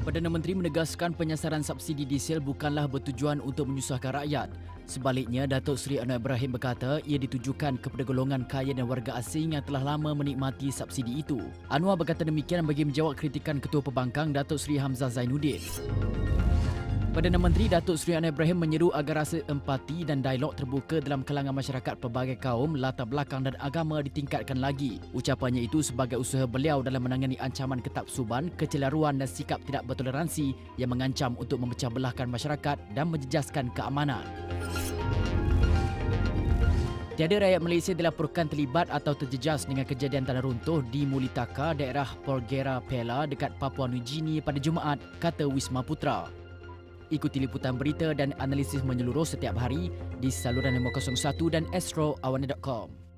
Perdana Menteri menegaskan penyasaran subsidi diesel bukanlah bertujuan untuk menyusahkan rakyat. Sebaliknya, Datuk Seri Anwar Ibrahim berkata ia ditujukan kepada golongan kaya dan warga asing yang telah lama menikmati subsidi itu. Anwar berkata demikian bagi menjawab kritikan Ketua Pembangkang Datuk Seri Hamzah Zainuddin. Perdana Menteri Datuk Seri Anwar Ibrahim menyeru agar rasa empati dan dialog terbuka dalam kalangan masyarakat pelbagai kaum, latar belakang dan agama ditingkatkan lagi. Ucapannya itu sebagai usaha beliau dalam menangani ancaman ketaksuban, kecelaruan dan sikap tidak bertoleransi yang mengancam untuk memecah belahkan masyarakat dan menjejaskan keamanan. Tiada rakyat Malaysia dilaporkan terlibat atau terjejas dengan kejadian tanah runtuh di Mulitaka, daerah Porgera Pela dekat Papua New Guinea pada Jumaat, kata Wisma Putra. Ikuti liputan berita dan analisis menyeluruh setiap hari di saluran 501 dan astroawana.com.